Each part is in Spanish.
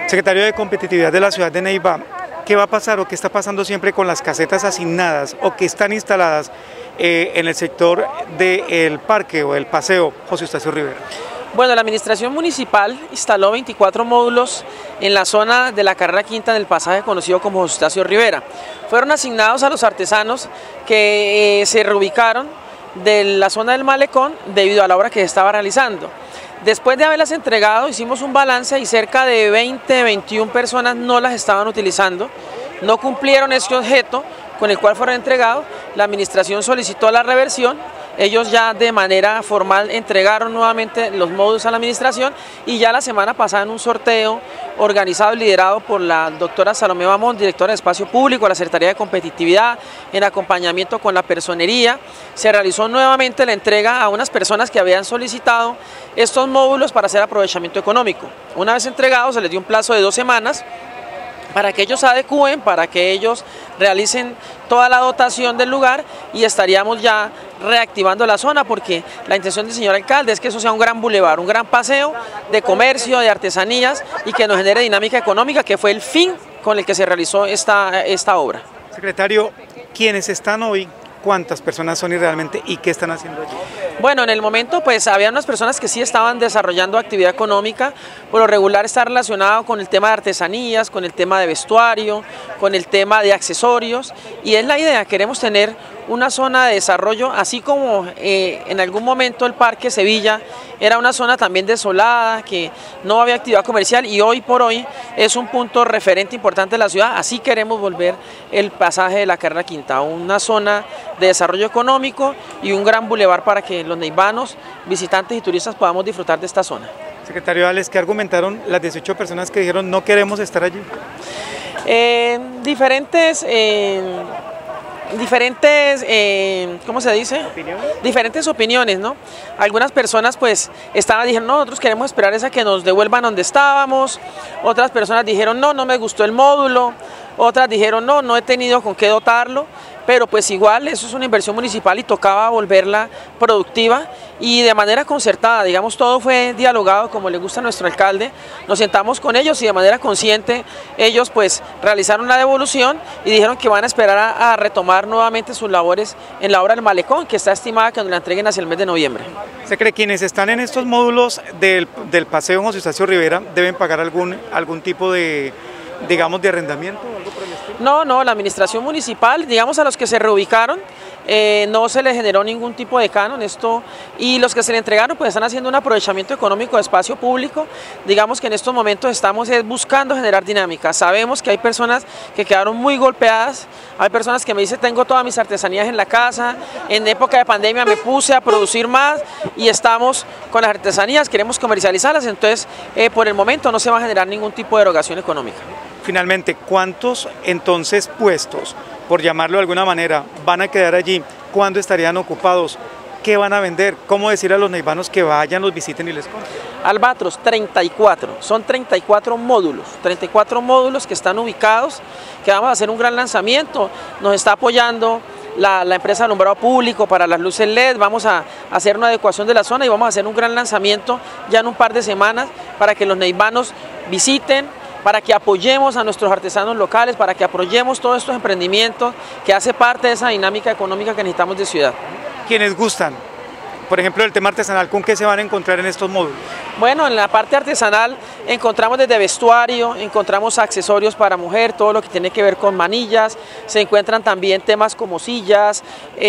Secretario de Competitividad de la ciudad de Neiva, ¿qué va a pasar o qué está pasando siempre con las casetas asignadas o que están instaladas en el sector del parque o el paseo José Eustacio Rivera? Bueno, la administración municipal instaló 24 módulos en la zona de la carrera quinta del pasaje conocido como José Eustacio Rivera. Fueron asignados a los artesanos que se reubicaron de la zona del malecón debido a la obra que se estaba realizando. Después de haberlas entregado, hicimos un balance y cerca de 20, 21 personas no las estaban utilizando, no cumplieron este objeto con el cual fueron entregados. La administración solicitó la reversión, ellos ya de manera formal entregaron nuevamente los módulos a la administración y ya la semana pasada en un sorteo organizado y liderado por la doctora Salomé Bamón, directora de Espacio Público, la Secretaría de Competitividad, en acompañamiento con la personería, se realizó nuevamente la entrega a unas personas que habían solicitado estos módulos para hacer aprovechamiento económico. Una vez entregados se les dio un plazo de 2 semanas para que ellos se adecúen, para que ellos realicen toda la dotación del lugar y estaríamos ya reactivando la zona, porque la intención del señor alcalde es que eso sea un gran bulevar, un gran paseo de comercio, de artesanías y que nos genere dinámica económica, que fue el fin con el que se realizó esta obra. Secretario, ¿quiénes están hoy? ¿Cuántas personas son y realmente y qué están haciendo allí? Bueno, en el momento pues había unas personas que sí estaban desarrollando actividad económica, por lo regular está relacionado con el tema de artesanías, con el tema de vestuario, con el tema de accesorios, y es la idea, queremos tener una zona de desarrollo, así como en algún momento el Parque Sevilla era una zona también desolada, que no había actividad comercial y hoy por hoy es un punto referente importante de la ciudad, así queremos volver el pasaje de la carrera quinta, una zona de desarrollo económico y un gran bulevar para que los neivanos, visitantes y turistas podamos disfrutar de esta zona. Secretario Alex, ¿qué argumentaron las 18 personas que dijeron no queremos estar allí? ¿Cómo se dice? ¿Opiniones? Diferentes opiniones, ¿no? Algunas personas pues dijeron, no, nosotros queremos esperar a que nos devuelvan donde estábamos. Otras personas dijeron, no, no me gustó el módulo. Otras dijeron, no, no he tenido con qué dotarlo. Pero pues igual eso es una inversión municipal y tocaba volverla productiva y de manera concertada, digamos, todo fue dialogado como le gusta a nuestro alcalde, nos sentamos con ellos y de manera consciente ellos pues realizaron la devolución y dijeron que van a esperar a retomar nuevamente sus labores en la obra del malecón, que está estimada que nos la entreguen hacia el mes de noviembre. ¿Se cree que quienes están en estos módulos del paseo José Eustacio Rivera deben pagar algún tipo de, digamos, de arrendamiento o algo por el estilo? No, no, la administración municipal, digamos a los que se reubicaron, no se les generó ningún tipo de canon, y los que se le entregaron pues están haciendo un aprovechamiento económico de espacio público. Digamos que en estos momentos estamos buscando generar dinámica. Sabemos que hay personas que quedaron muy golpeadas, hay personas que me dicen tengo todas mis artesanías en la casa, en época de pandemia me puse a producir más y estamos con las artesanías, queremos comercializarlas, entonces por el momento no se va a generar ningún tipo de erogación económica. Finalmente, ¿cuántos entonces puestos, por llamarlo de alguna manera, van a quedar allí? ¿Cuándo estarían ocupados? ¿Qué van a vender? ¿Cómo decir a los neivanos que vayan, los visiten y les compren? Albatros, 34, son 34 módulos que están ubicados, que vamos a hacer un gran lanzamiento, nos está apoyando la empresa de alumbrado público para las luces LED, vamos a hacer una adecuación de la zona y vamos a hacer un gran lanzamiento ya en un par de semanas para que los neivanos visiten, para que apoyemos a nuestros artesanos locales, para que apoyemos todos estos emprendimientos que hace parte de esa dinámica económica que necesitamos de ciudad. Quienes gustan, por ejemplo, el tema artesanal, ¿con qué se van a encontrar en estos módulos? Bueno, en la parte artesanal encontramos desde vestuario, encontramos accesorios para mujer, todo lo que tiene que ver con manillas, se encuentran también temas como sillas,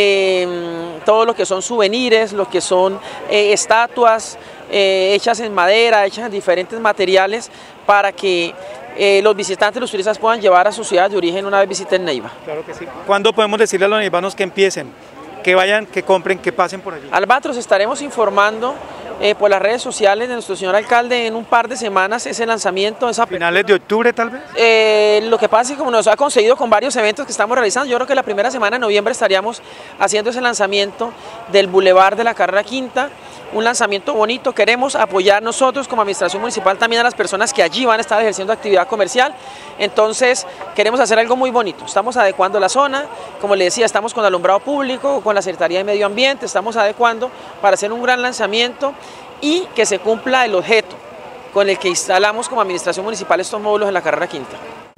todo lo que son souvenirs, lo que son estatuas hechas en madera, hechas en diferentes materiales para que los visitantes, los turistas puedan llevar a su ciudad de origen una vez visiten Neiva. Claro que sí. ¿Cuándo podemos decirle a los neivanos que empiecen, que vayan, que compren, que pasen por allí? Albatros, estaremos informando por las redes sociales de nuestro señor alcalde en un par de semanas ese lanzamiento. ¿Finales de octubre tal vez? Lo que pasa es que como nos ha conseguido con varios eventos que estamos realizando, yo creo que la primera semana de noviembre estaríamos haciendo ese lanzamiento del Boulevard de la Carrera Quinta, un lanzamiento bonito. Queremos apoyar nosotros como administración municipal también a las personas que allí van a estar ejerciendo actividad comercial, entonces queremos hacer algo muy bonito, estamos adecuando la zona, como le decía, estamos con alumbrado público, con la Secretaría de Medio Ambiente, estamos adecuando para hacer un gran lanzamiento y que se cumpla el objeto con el que instalamos como administración municipal estos módulos en la carrera quinta.